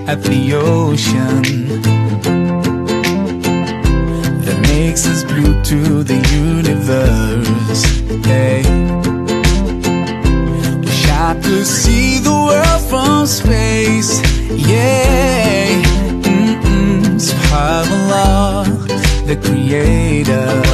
at the ocean that makes us blue to the universe. Hey, wish I could see the world from space. Yeah, subhanallah, the creator.